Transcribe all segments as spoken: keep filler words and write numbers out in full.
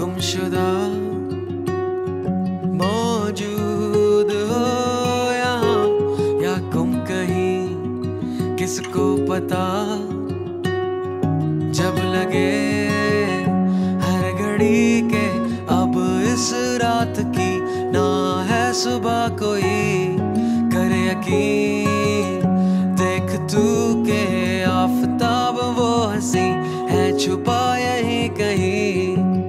गुमशुदा मौजूद हो यहाँ या गुम कहीं, किसको पता। जब लगे हर घड़ी के अब इस रात की ना है सुबह कोई, करे यकीन देख तू के आफताब वो हंसी है छुपा यहीं कहीं।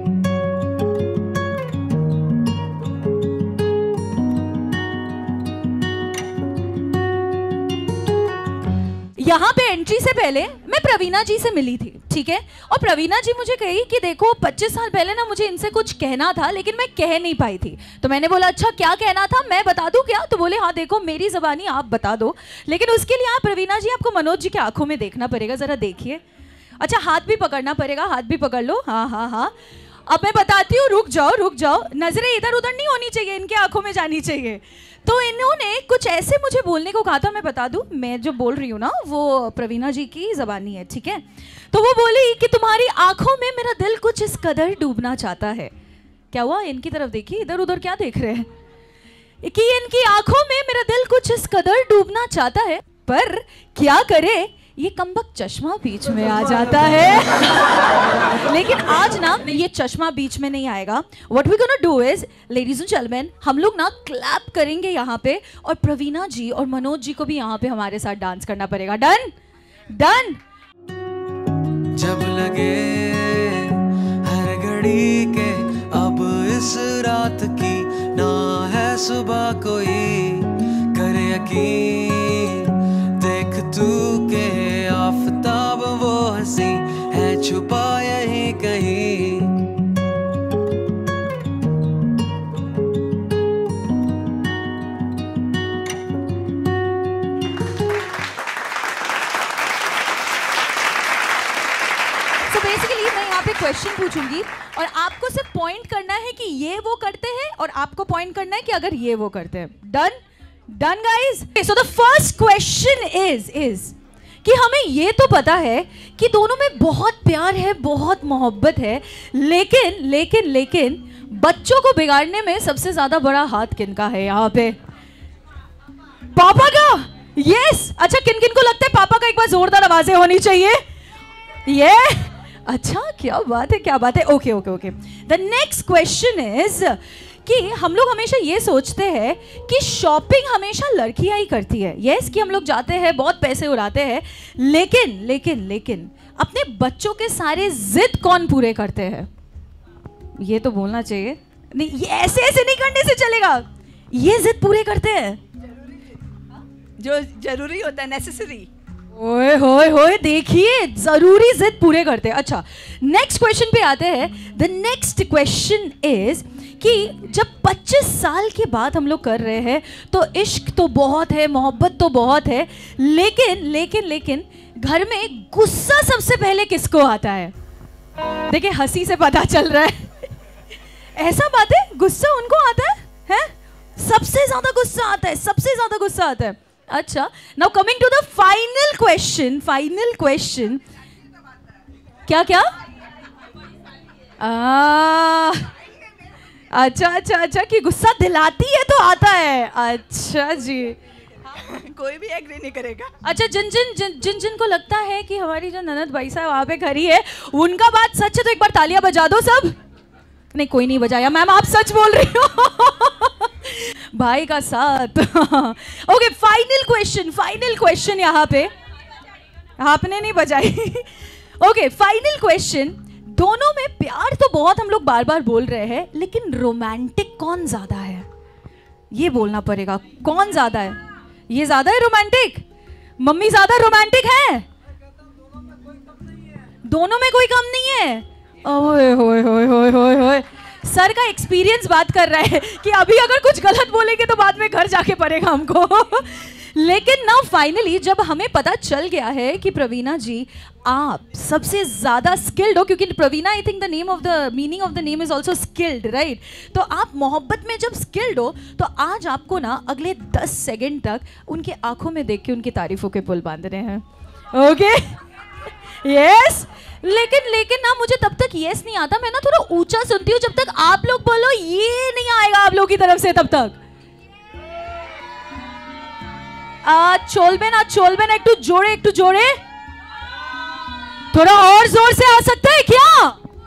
यहाँ पे एंट्री से पहले मैं प्रवीणा जी से मिली थी, ठीक है, और प्रवीणा जी मुझे कही कि देखो पच्चीस साल पहले ना मुझे इनसे कुछ कहना था लेकिन मैं कह नहीं पाई थी। तो मैंने बोला अच्छा क्या कहना था, मैं बता दूं क्या? तो बोले हाँ देखो मेरी ज़बानी आप बता दो, लेकिन उसके लिए आप प्रवीणा जी आपको मनोज जी के आंखों में देखना पड़ेगा, ज़रा देखिए। अच्छा हाथ भी पकड़ना पड़ेगा, हाथ भी पकड़ लो, हाँ हाँ हाँ। अब मैं बताती हूँ, रुक जाओ रुक जाओ, नजरें इधर उधर नहीं होनी चाहिए, इनके आंखों में जानी चाहिए। तो इन्होंने कुछ ऐसे मुझे बोलने को कहा था, मैं बता दूं मैं जो बोल रही हूँ ना वो प्रवीणा जी की ज़बानी है, ठीक है। तो वो बोली कि तुम्हारी आंखों में मेरा दिल कुछ इस कदर डूबना चाहता है। क्या हुआ? इनकी तरफ देखिए, इधर उधर क्या देख रहे हैं? कि इनकी आंखों में मेरा दिल कुछ इस कदर डूबना चाहता है, पर क्या करे ये कमबख्त चश्मा बीच में आ जाता है। लेकिन आज ना ये चश्मा बीच में नहीं आएगा। What we gonna do is, ladies and gentlemen, हम लोग ना क्लैप करेंगे यहाँ पे, और प्रवीणा जी और मनोज जी को भी यहाँ पे हमारे साथ डांस करना पड़ेगा। Done done. जब लगे हर घड़ी के अब इस रात की ना है सुबह कोई, करे यकीन देख तू के आफताब वो हंसी है छुपा यहीं कहीं। So basically मैं यहाँ पे क्वेश्चन पूछूंगी और आपको सिर्फ पॉइंट करना है कि ये वो करते हैं, और आपको पॉइंट करना है कि अगर ये वो करते हैं। Done done guys. So the first question is is कि हमें ये तो पता है कि दोनों में बहुत प्यार है, बहुत मोहब्बत है, लेकिन लेकिन लेकिन बच्चों को बिगाड़ने में सबसे ज्यादा बड़ा हाथ किनका है यहाँ पे? पापा का। यस। अच्छा किन किन को लगता है पापा का? एक बार जोरदार आवाजें होनी चाहिए। ये अच्छा क्या बात है, क्या बात है। Okay okay okay. The next question is कि हम लोग हमेशा ये सोचते हैं कि शॉपिंग हमेशा लड़कियां ही करती है। यस कि हम लोग जाते हैं, बहुत पैसे उड़ाते हैं, लेकिन लेकिन लेकिन अपने बच्चों के सारे जिद कौन पूरे करते हैं? ये तो बोलना चाहिए। नहीं, ये ऐसे ऐसे नहीं करने से चलेगा। ये जिद पूरे करते हैं जो जरूरी होता है, नेसेसरी। ओए होए होए, देखिए जरूरी जिद पूरे करते हैं। अच्छा नेक्स्ट क्वेश्चन पे आते हैं। द नेक्स्ट क्वेश्चन इज कि जब पच्चीस साल के बाद हम लोग कर रहे हैं तो इश्क तो बहुत है, मोहब्बत तो बहुत है, लेकिन लेकिन लेकिन घर में गुस्सा सबसे पहले किसको आता है? देखिए हंसी से पता चल रहा है। ऐसा बात है, गुस्सा उनको आता है, हैं? सबसे ज्यादा गुस्सा आता है, सबसे ज्यादा गुस्सा आता है। अच्छा now coming to the final question. Final question क्या क्या? आ, अच्छा अच्छा अच्छा कि गुस्सा दिलाती है तो आता है। अच्छा जी। कोई भी एग्री नहीं करेगा। अच्छा जिन जिन जिन जिन जिन को लगता है कि हमारी जो ननद भाई साहब वहाँ पे खड़ी है उनका बात सच है तो एक बार तालियां बजा दो सब। नहीं कोई नहीं बजाया, मैम आप सच बोल रही हो। भाई का साथ। Okay final question, final question यहाँ पे आपने नहीं बजाई। Okay final question. दोनों में प्यार तो बहुत हम लोग बार बार बोल रहे हैं, लेकिन रोमांटिक कौन ज्यादा है? ये बोलना पड़ेगा, कौन ज्यादा है? ये ज्यादा है रोमांटिक? मम्मी ज्यादा रोमांटिक है? दोनों में कोई कम नहीं है। ओए होए होए होए होए होए, सर का एक्सपीरियंस बात कर रहा है कि अभी अगर कुछ गलत बोलेंगे तो बाद में घर जाके पड़ेगा हमको। लेकिन ना फाइनली जब हमें पता चल गया है कि प्रवीणा जी आप सबसे ज्यादा स्किल्ड हो, क्योंकि Praveena I think the name of the meaning of the name is also skilled, right? तो आप मोहब्बत में जब स्किल्ड हो तो आज आपको ना अगले दस सेकेंड तक उनकी आंखों में देख के उनकी तारीफों के पुल बांधने हैं। ओके यस लेकिन लेकिन ना मुझे तब तक यस नहीं आता, मैं ना थोड़ा ऊंचा सुनती हूँ, जब तक आप लोग बोलो ये नहीं आएगा आप लोग की तरफ से तब तक। आ, चोलबेन आज चोलबेन एक टू जोड़े एक टू जोड़े थोड़ा और जोर से आ सकता है क्या?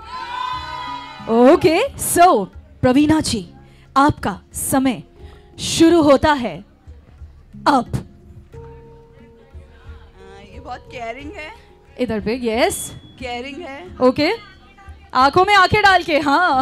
ओके सो प्रवीणा जी आपका समय शुरू होता है अब। हाँ, ये बहुत केयरिंग है, इधर पे यस केयरिंग है। ओके आंखों में आंखें डाल के हाँ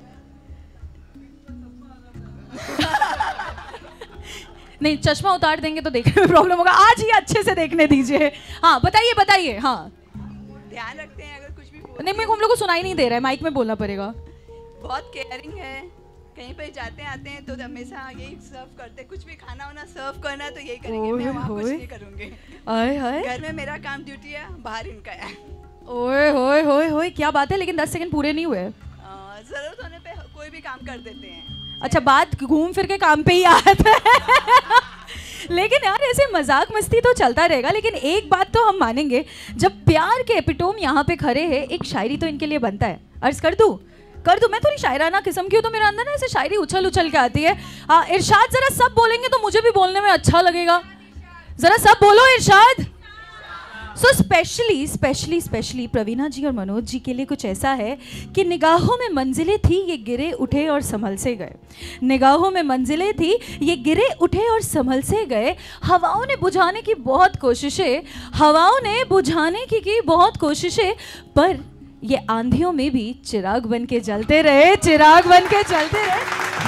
नहीं चश्मा उतार देंगे तो देखने में प्रॉब्लम होगा, आज ही अच्छे से देखने दीजिए। हाँ बताइए बताइए। हाँ ध्यान रखते हैं अगर कुछ भी बोल- नहीं मेरे को हम लोग को सुनाई नहीं दे रहा है, माइक में बोलना पड़ेगा। बहुत केयरिंग है, कहीं पर जाते आते हैं तो हमेशा यही सर्व करते हैं, कुछ भी खाना वाना सर्व करना है तो यही करेंगे, मैं वहाँ कुछ नहीं करूँगी। आए हाय घर में मेरा काम ड्यूटी है, बाहर इनका है। ओए होए होए होए क्या बात है, लेकिन दस सेकंड पूरे नहीं हुए। आ, जरूरत होने पे कोई भी काम कर देते हैं। अच्छा बात घूम फिर के काम पे ही आता है लेकिन यार ऐसे मजाक मस्ती तो चलता रहेगा, लेकिन एक बात तो हम मानेंगे, जब प्यार के एपिटोम यहाँ पे खड़े हैं एक शायरी तो इनके लिए बनता है। अर्ज कर दूं कर दूं मैं थोड़ी शायराना किस्म की हूँ तो मेरे अंदर ना ऐसे शायरी उछल उछल के आती है। हाँ इरशाद जरा सब बोलेंगे तो मुझे भी बोलने में अच्छा लगेगा, जरा सब बोलो इरशाद। So especially especially especially Praveena ji और मनोज जी के लिए कुछ ऐसा है कि निगाहों में मंजिलें थी ये गिरे उठे और संभल से गए, निगाहों में मंजिलें थी ये गिरे उठे और संभल से गए, हवाओं ने बुझाने की बहुत कोशिशें हवाओं ने बुझाने की की बहुत कोशिशें, पर ये आंधियों में भी चिराग बन के जलते रहे, चिराग बन के जलते रहे।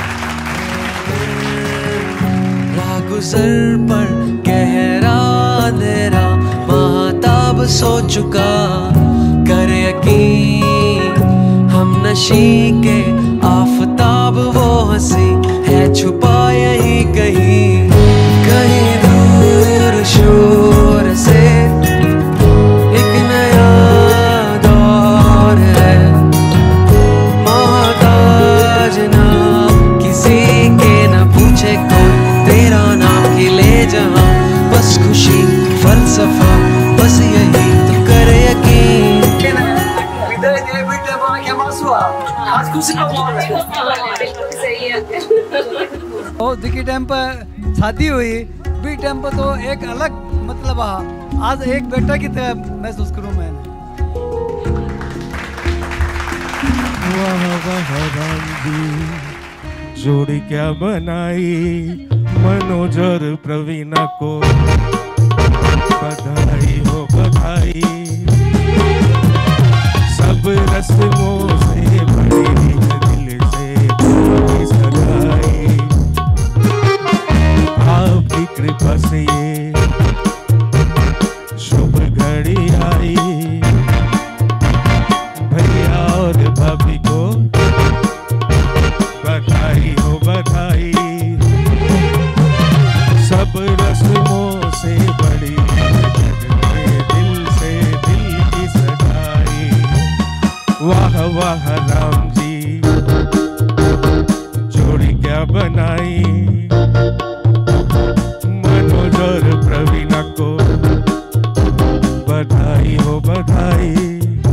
गुजर पर गहरा अंधेरा महताब सो चुका, कर यकीन हम नशी के आफताब वो हंसी है छुपा यही कहीं कहीं दूर शोर से एक नया दौर है, मोहताज ना किसी के न पूछे कोई तेरा नाम खिले जहां, बस खुशी फलसफा बस यही तो कर यकीन। ओ दिकी टाइम पर शादी हुई बी टाइम पर तो एक अलग मतलब आ, आज एक बेटा की तरह महसूस करूं मैं। वाह वाह रामजी जोड़ी क्या बनाई, मनोज और प्रवीणा को बधाई हो बधाई, सब रस्मों से भरी दिल से की सगाई, आपकी कृपा से ये शुभ घड़ी आई, भैया और भाभी को बधाई हो बधाई, सब रस्मों से बड़ी दिल से दिल की सगाई। वाह वाह राम जी जोड़ी क्या बनाई, मनोज और प्रवीणा को बधाई हो बधाई।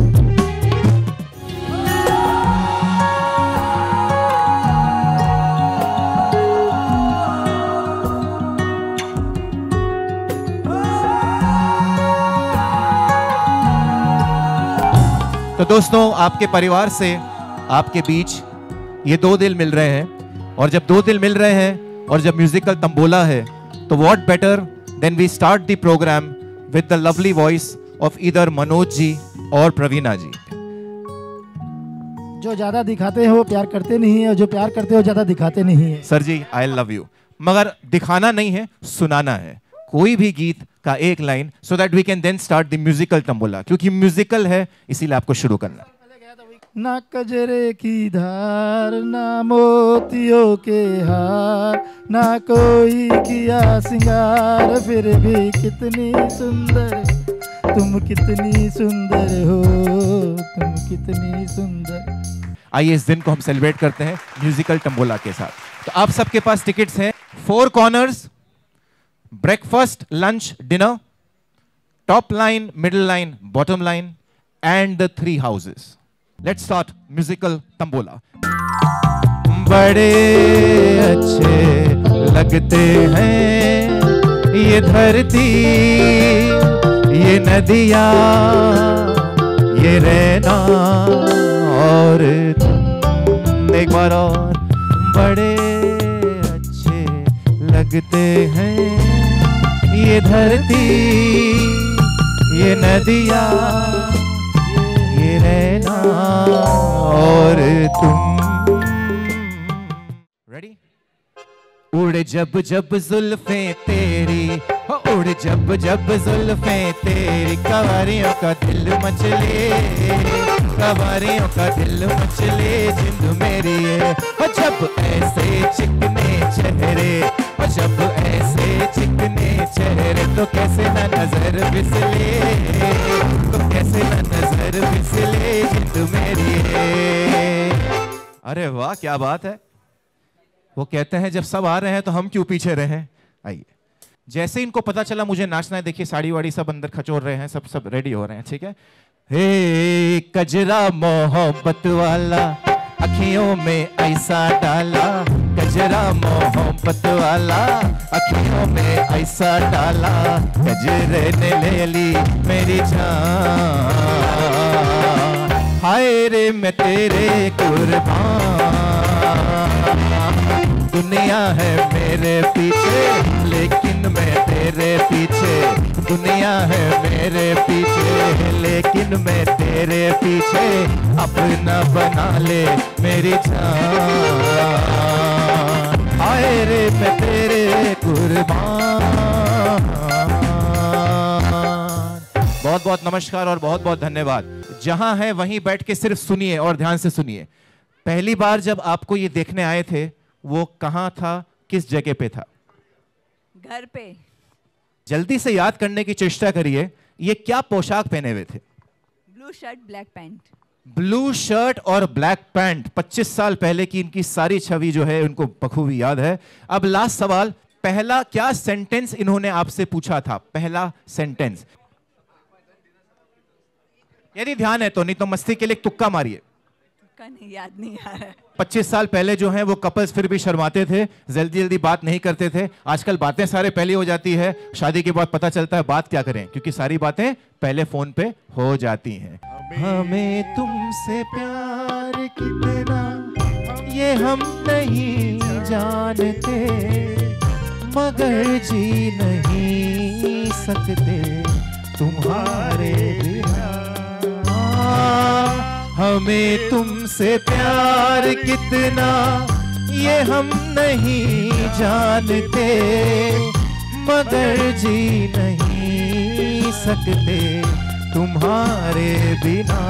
तो दोस्तों आपके परिवार से आपके बीच ये दो दिल मिल रहे हैं, और जब दो दिल मिल रहे हैं और जब म्यूजिकल तंबोला है तो what better than we start the programme with the lovely voice of either Manoj ji और प्रवीणा जी। जो ज्यादा दिखाते हैं वो प्यार करते नहीं है, और जो प्यार करते हैं वो ज्यादा दिखाते नहीं है। सर जी आई लव यू, मगर दिखाना नहीं है सुनाना है, कोई भी गीत का एक line, so that we can then start the musical tambola, क्योंकि म्यूजिकल है इसीलिए आपको शुरू करना। ना कजरे की धार ना मोतियों के हार, ना कोई किया सिंगार, फिर भी कितनी सुंदर तुम कितनी सुंदर हो, तुम कितनी सुंदर। आइए इस दिन को हम सेलिब्रेट करते हैं म्यूजिकल तंबोला के साथ। तो आप सबके पास टिकट्स हैं, four corners, breakfast lunch dinner, top line, middle line, bottom line, and the three houses. Let's start musical tambola. बड़े अच्छे लगते हैं ये धरती, ये नदियाँ, ये रहना और तुम। एक बार और। बड़े अच्छे लगते हैं ये धरती, ये नदियाँ, ये रहना और तुम। रेडी? उड़ जब जब जुल्फें तेरी, उड़ जब जब जुल्फें तेरी, कवारियों का दिल मचले, कवारियों का दिल मचले, जिंद मेरी है। जब ऐसे चिकने चेहरे, जब ऐसे चिकने चेहरे, तो कैसे ना नजर फिसले, तो कैसे ना नजर फिसले, जिंद मेरी है। अरे वाह, क्या बात है। वो कहते हैं जब सब आ रहे हैं तो हम क्यों पीछे रहे हैं। आइए। जैसे इनको पता चला मुझे नाचना है, देखिए साड़ी वाड़ी सब अंदर खचोर रहे हैं, सब सब रेडी हो रहे हैं, ठीक है। हे कजरा मोहब्बत वाला, अखियों में ऐसा डाला, कजरा मोहब्बत वाला, अखियों में ऐसा डाला, कजरे ने ले ली मेरी जान, हाय रे मैं तेरे कुर्बान। दुनिया है मेरे पीछे लेकिन मैं तेरे पीछे, दुनिया है मेरे पीछे लेकिन मैं तेरे पीछे, अपना बना ले मेरी जान, हाय रे मैं तेरे कुर्बान। बहुत बहुत नमस्कार और बहुत बहुत धन्यवाद। जहां है वहीं बैठ के सिर्फ सुनिए और ध्यान से सुनिए। पहली बार जब आपको ये देखने आए थे वो कहाँ था, किस जगह पे था? घर पे। जल्दी से याद करने की चेष्टा करिए। ये क्या पोशाक पहने हुए थे? Blue shirt black pant. Blue shirt और ब्लैक पैंट। पच्चीस साल पहले की इनकी सारी छवि जो है उनको बखूबी याद है। अब लास्ट सवाल, पहला क्या सेंटेंस इन्होंने आपसे पूछा था? पहला सेंटेंस यदि ध्यान है तो, नहीं तो मस्ती के लिए तुक्का मारिए। का नहीं, याद नहीं आ रहा है। पच्चीस साल पहले जो हैं वो कपल्स फिर भी शर्माते थे, जल्दी जल्दी बात नहीं करते थे। आजकल बातें सारे पहले हो जाती है, शादी के बाद पता चलता है बात क्या करें, क्योंकि सारी बातें पहले फोन पे हो जाती हैं। हमें तुमसे प्यार कितना ये हम नहीं जानते, मगर जी नहीं सकते तुम्हारे बिना। हमें तुमसे प्यार कितना ये हम नहीं जानते, मगर जी नहीं सकते तुम्हारे बिना।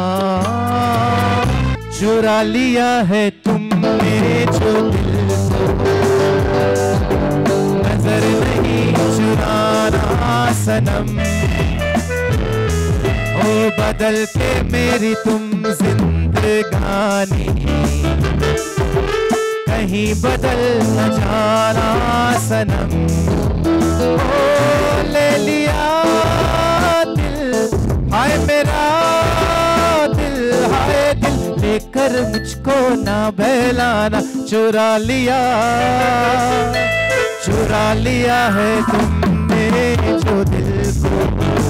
चुरा लिया है तुमने जो दिल को, नजर नहीं चुराना सनम, ओ बदल के मेरी तुम जिंदगानी, कहीं बदल न जाना सनम। ओ ले लिया दिल, हाय मेरा दिल, हाय दिल, लेकर मुझको ना बहलाना। चुरा लिया, चुरा लिया है तुमने जो दिल को,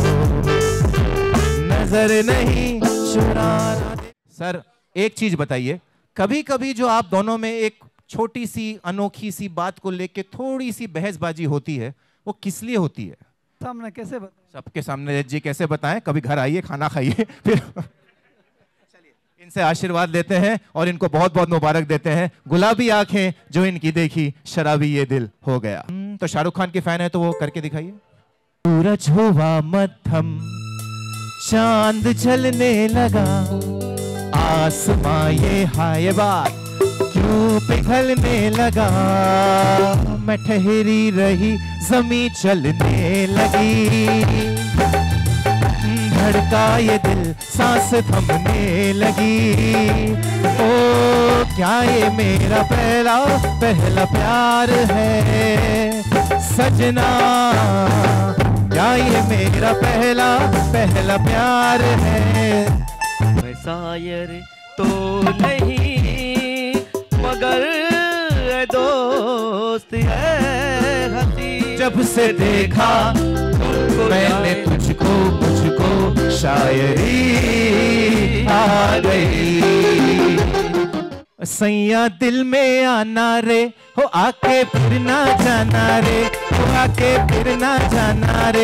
नजर नहीं चुराना। सर एक चीज बताइए, कभी कभी जो आप दोनों में एक छोटी सी अनोखी सी बात को लेके थोड़ी सी बहसबाजी होती है, वो किस लिए होती है? सामने कैसे बताएं? सबके सामने जी कैसे बताएं? कभी घर आइए, खाना खाइए, फिर चलिए इनसे आशीर्वाद लेते हैं और इनको बहुत बहुत मुबारक देते हैं। गुलाबी आंखें जो इनकी देखी, शराबी ये दिल हो गया। तो शाहरुख खान के फैन है तो वो करके दिखाइए। सूरज हुआ मध्यम, चांद जलने लगा, आसमां ये हाय बात क्यों पिघलने लगा, मैं ठहरी रही जमी चलने लगी, धड़का ये दिल सांस थमने लगी। ओ क्या ये मेरा पहला पहला प्यार है सजना, क्या ये मेरा पहला पहला प्यार है? मैं शायर तो नहीं मगर दोस्त है हंसी। जब से देखा मैंने तुझको मुझको शायरी आ गई। सैया दिल में आना रे हो आके फिर ना जाना रे, हो आके फिर ना जाना रे।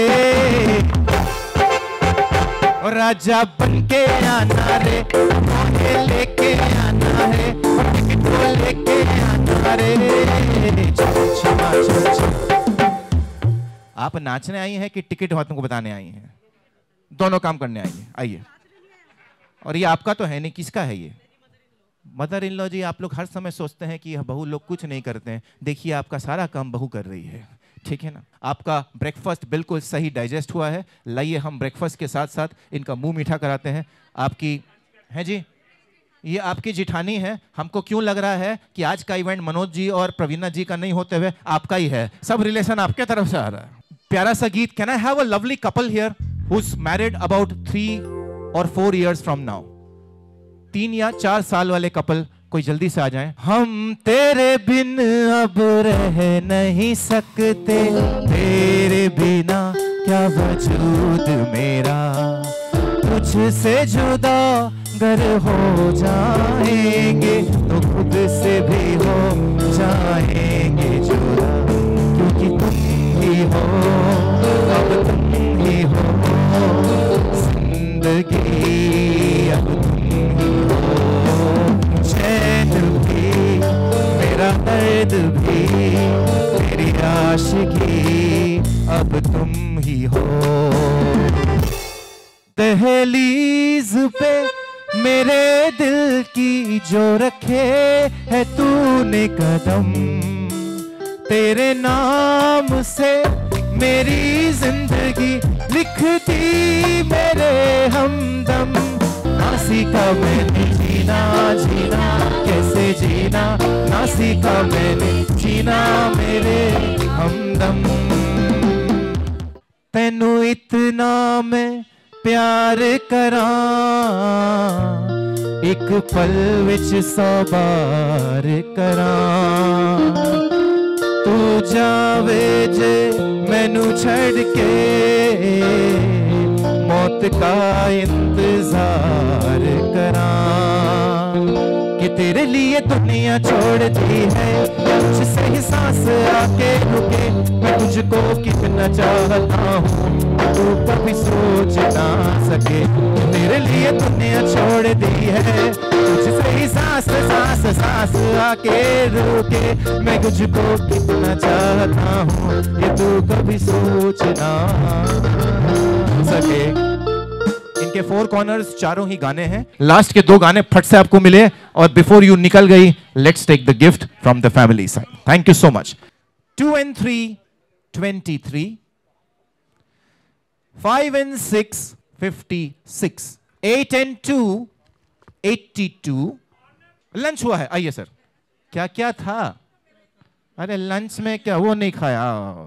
और राजा बन के आना रे, मोहे लेके आना है, टिकट को लेके आना रे। क्षमा क्षमा। आप नाचने आई हैं कि टिकट हाथों को बताने आई हैं? दोनों काम करने आई हैं। आइए। और ये आपका तो है नहीं, किसका है ये? मदर इन लॉ जी, आप लोग हर समय सोचते हैं कि बहू लोग कुछ नहीं करते हैं। देखिए आपका सारा काम बहू कर रही है, ठीक है ना। आपका ब्रेकफास्ट बिल्कुल सही डाइजेस्ट हुआ है। लाइए हम ब्रेकफास्ट के साथ साथ इनका मुंह मीठा कराते हैं। आपकी है जी, ये आपकी जिठानी है। हमको क्यों लग रहा है कि आज का इवेंट मनोज जी और प्रवीणा जी का नहीं होते हुए आपका ही है। सब रिलेशन आपके तरफ से आ रहा है। प्यारा सा गीत। Can I have a lovely couple here who is married about three और फोर इयर्स फ्रॉम नाउ? तीन या चार साल वाले कपल कोई जल्दी से आ जाएं। हम तेरे बिन अब रह नहीं सकते, तेरे बिना क्या वजूद मेरा। तुझसे जुदा गर हो जाएंगे तो खुद से भी हो जाएंगे जुदा। क्योंकि तुम ही हो, अब तुम ही हो जिंदगी, अब चैन भी मेरा दर्द भी मेरी आशिकी, अब तुम ही हो। दहलीज पे मेरे दिल की जो रखे है तूने कदम, तेरे नाम से मेरी जिंदगी लिखती मेरे हमदम। ना सीखा मैंने जीना जीना कैसे जीना, ना सीखा मैंने जीना मेरे हमदम। तेनू इतना मैं प्यार करा, एक पल विच सौ बार करा। तू जावे जे मैनू छड़ के, मौत का इंतजार करा। कि तेरे लिए दुनिया छोड़ दी है, मुझसे ही सांस आके रुके। मैं तुझको कितना चाहता हूँ तू कभी सोच ना सके। तेरे लिए दुनिया छोड़ दी है, तुझसे ही सांस सांस सांस आके रुके। मैं तुझको कितना चाहता हूँ ये तू कभी सोच ना सके। इनके फोर कॉर्नर्स चारों ही गाने हैं। लास्ट के दो गाने फट से आपको मिले और बिफोर यू निकल गई, let's take the gift from the family side. Thank you so much. Two and three twenty three, five and six fifty six, eight and two eighty two. Lunch हुआ है, आइए सर। क्या क्या था? अरे lunch में क्या वो नहीं खाया?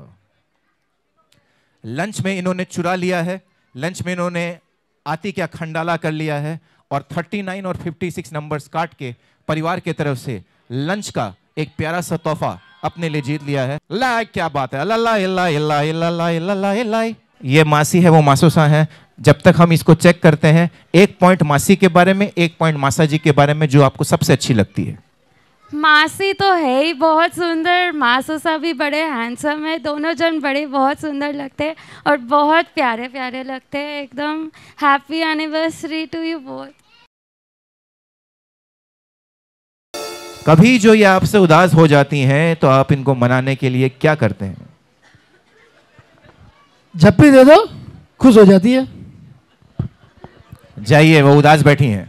लंच में इन्होंने चुरा लिया है। लंच में इन्होंने आती क्या खंडाला कर लिया है और उनतालीस और छप्पन नंबर्स काट के परिवार की तरफ से लंच का एक प्यारा सा तोहफा अपने लिए जीत लिया है। ला क्या बात है। ला ला ला ला ला ला ला। ये मासी है, वो मासूसा है। जब तक हम इसको चेक करते हैं, एक पॉइंट मासी के बारे में, एक पॉइंट मासा जी के बारे में जो आपको सबसे अच्छी लगती है। मासी तो है ही बहुत सुंदर, मासूसा भी बड़े हैंडसम है। दोनों जन बड़े बहुत सुंदर लगते हैं और बहुत प्यारे प्यारे लगते हैं एकदम। Happy anniversary to you both. कभी जो ये आपसे उदास हो जाती हैं तो आप इनको मनाने के लिए क्या करते हैं? झप्पी दे दो, खुश हो जाती है। जाइए, वो उदास बैठी हैं।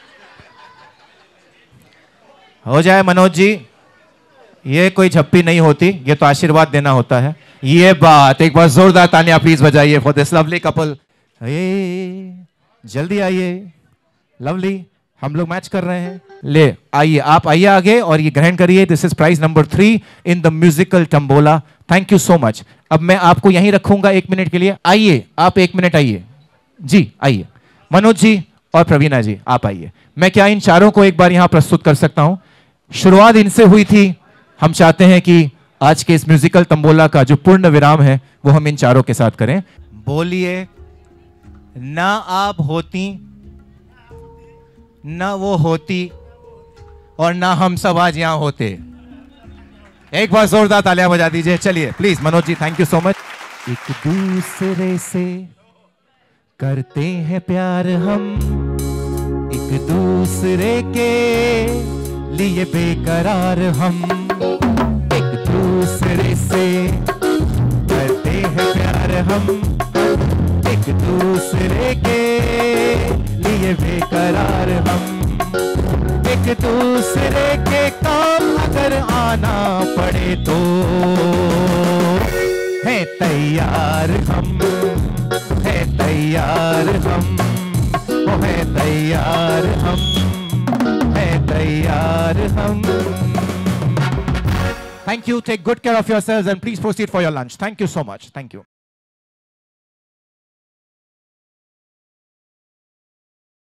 हो जाए मनोज जी, ये कोई झप्पी नहीं होती, ये तो आशीर्वाद देना होता है। ये बात, एक बार जोरदार तालियां प्लीज बजाइए फॉर दिस लवली कपल। जल्दी आइए। लवली, हम लोग मैच कर रहे हैं। ले आइए, आप आइए आगे और ये ग्रहण करिए। This is prize number three in the musical tambola. Thank you so much. अब मैं आपको यहीं रखूंगा एक मिनट के लिए। आइए, आप एक मिनट आइए जी, आइए मनोज जी और प्रवीणा जी, आप आइए। मैं क्या इन चारों को एक बार यहां प्रस्तुत कर सकता हूं? शुरुआत इनसे हुई थी, हम चाहते हैं कि आज के इस म्यूजिकल तंबोला का जो पूर्ण विराम है वो हम इन चारों के साथ करें। बोलिए, ना आप होती, ना वो होती, और ना हम सब आज यहां होते। एक बार जोरदार तालियां बजा दीजिए। चलिए please Manoj ji, thank you so much. एक दूसरे से करते हैं प्यार हम, एक दूसरे के लिए बेकरार हम, एक दूसरे से करते हैं प्यार हम, एक दूसरे के लिए बेकरार हम, एक दूसरे के काम अगर आना पड़े तो है तैयार हम, है तैयार हम, वो है तैयार हम, है तैयार हम। Thank you. Take good care of yourselves and please proceed for your lunch. Thank you so much. Thank you.